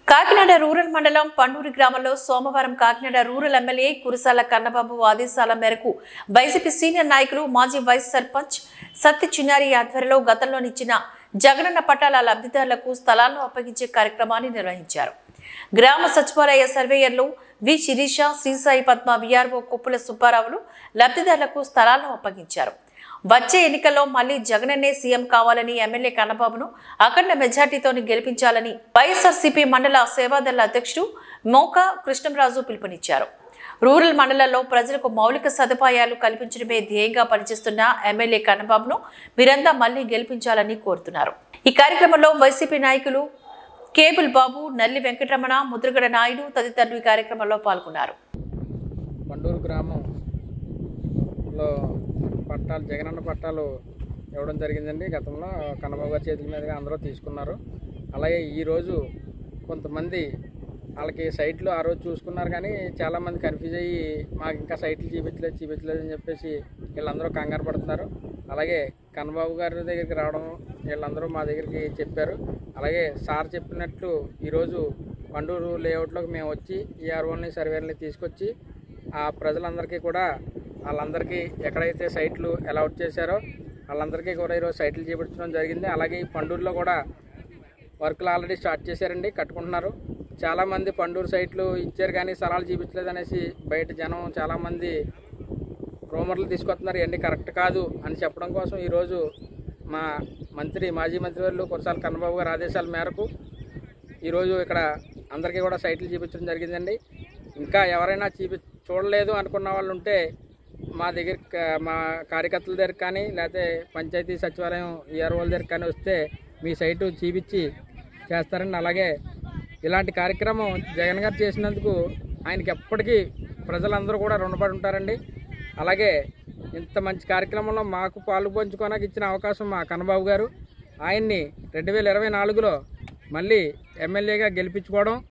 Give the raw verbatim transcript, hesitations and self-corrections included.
Kakinada rural మండలం పండూరు గ్రామంలో సోమవారం కాకినాడ రూరల్ ఎమ్మెల్యే కురసాల కన్నబాబు ఆదేశాల మేరకు వైసీపీ సీనియర్ నాయకులు మాజీ వైస్ సర్పంచ్ సత్తి చిన్నారి ఆధ్వర్యంలో గతంలో ఇచ్చిన జగనన్న పట్టాల లబ్ధిదారులకు స్థలాలను అప్పగించే కార్యక్రమాన్ని నిర్వహించారు. గ్రామ సచివాలయ సర్వేయర్లు వి శిరీష, శ్రీసాయి పద్మ, విఆర్ఓ కొప్పుల సుబ్బారావులు లబ్ధిదారులకు స్థలాలను అప్పగించారు. వచ్చే ఎన్నికల్లో మళ్లీ జగనన్నే సీఎం కావాలని ఎమ్మెల్యే కన్నబాబును అఖండ మెజార్టీతో గెలిపించాలని వైఎస్ఆర్సీపీ మండల సేవాదళ అధ్యక్షుడు మోకా కృష్ణంరాజు పిలుపునిచ్చారు. రూరల్ మండలాల్లో ప్రజలకు మౌలిక సదుపాయాలు కల్పించడమే ధ్యేయంగా పనిచేస్తున్న ఎమ్మెల్యే కన్నబాబును మీరంతా మళ్లీ గెలిపించాలని కోరుతున్నారు. ఈ కార్యక్రమంలో వైసీపీ నాయకులు కేబుల్ బాబు, నల్లి వెంకటరమణ, ముద్రగడ నాయుడు తదితరులు ఈ కార్యక్రమంలో పాల్గొన్నారు. పండూరు గ్రామంలో పట్టాలు జగనన్న పట్టాలు ఇవ్వడం జరిగిందండి. గతంలో కన్నబాబు గారి చేతుల మీదుగా అందరూ తీసుకున్నారు. అలాగే ఈరోజు కొంతమంది వాళ్ళకి సైట్లు ఆ రోజు చూసుకున్నారు, కానీ చాలామంది కన్ఫ్యూజ్ అయ్యి మాకు ఇంకా సైట్లు చూపించలేదు చూపించలేదు అని చెప్పేసి వీళ్ళందరూ కంగారు పడుతున్నారు. అలాగే కన్నబాబు గారి దగ్గరికి రావడం వీళ్ళందరూ మా దగ్గరికి చెప్పారు. అలాగే సార్ చెప్పినట్లు ఈరోజు పండూరు లేఅవుట్లోకి మేము వచ్చి ఈఆర్ఓని సర్వేర్ని తీసుకొచ్చి ఆ ప్రజలందరికీ కూడా వాళ్ళందరికీ ఎక్కడైతే సైట్లు అలాట్ చేశారో వాళ్ళందరికీ కూడా ఈరోజు సైట్లు చేపించడం జరిగింది. అలాగే ఈ పండూరులో కూడా వర్కులు ఆల్రెడీ స్టార్ట్ చేశారండి, కట్టుకుంటున్నారు. చాలామంది పండూరు సైట్లు ఇచ్చారు కానీ స్థలాలు చూపించలేదు అనేసి బయట జనం చాలామంది రూమర్లు తీసుకొస్తున్నారు. ఇవన్నీ కరెక్ట్ కాదు అని చెప్పడం కోసం ఈరోజు మా మంత్రి మాజీ మంత్రివర్యులు కురసాల కన్నబాబు గారి ఆదేశాల మేరకు ఈరోజు ఇక్కడ అందరికీ కూడా సైట్లు చూపించడం జరిగిందండి. ఇంకా ఎవరైనా చూపి చూడలేదు అనుకున్న వాళ్ళు ఉంటే మా దగ్గర మా కార్యకర్తల దగ్గర కానీ లేకపోతే పంచాయతీ సచివాలయం ఈఆర్ఓల దగ్గర కానీ వస్తే మీ సైటు చూపించి చేస్తారండి. అలాగే ఇలాంటి కార్యక్రమం జగన్ గారు చేసినందుకు ఆయనకి ఎప్పటికీ ప్రజలందరూ కూడా రుణపడి ఉంటారండి. అలాగే ఇంత మంచి కార్యక్రమంలో మాకు పాలు పంచుకోవడానికి ఇచ్చిన అవకాశం మా కన్నబాబు గారు, ఆయన్ని రెండు వేల ఇరవై నాలుగులో మళ్ళీ ఎమ్మెల్యేగా గెలిపించుకోవడం